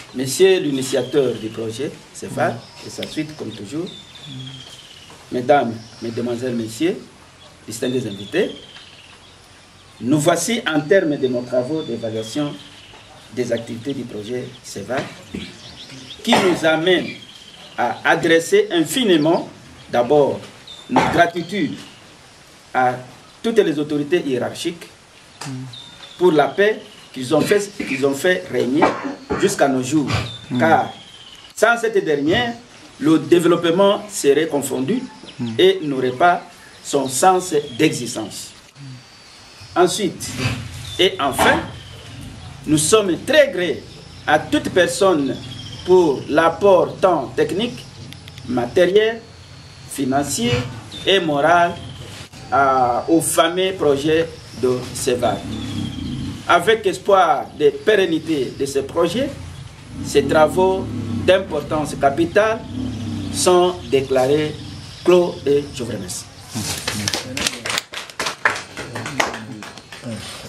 Monsieur l'initiateur du projet, CEVAD, et sa suite, comme toujours, Mesdames, Mesdemoiselles, Messieurs, distingués invités, nous voici en termes de nos travaux d'évaluation des activités du projet CEVAD, qui nous amène à adresser infiniment, d'abord, notre gratitude à toutes les autorités hiérarchiques pour la paix qu'ils ont fait régner jusqu'à nos jours. Car sans cette dernière, le développement serait confondu et n'aurait pas son sens d'existence. Ensuite, et enfin, nous sommes très grés à toute personne pour l'apport tant technique, matériel, financier et moral au fameux projet de CEVAD. Avec espoir de pérennité de ce projet, ces travaux d'importance capitale sont déclarés clos et je vous remercie.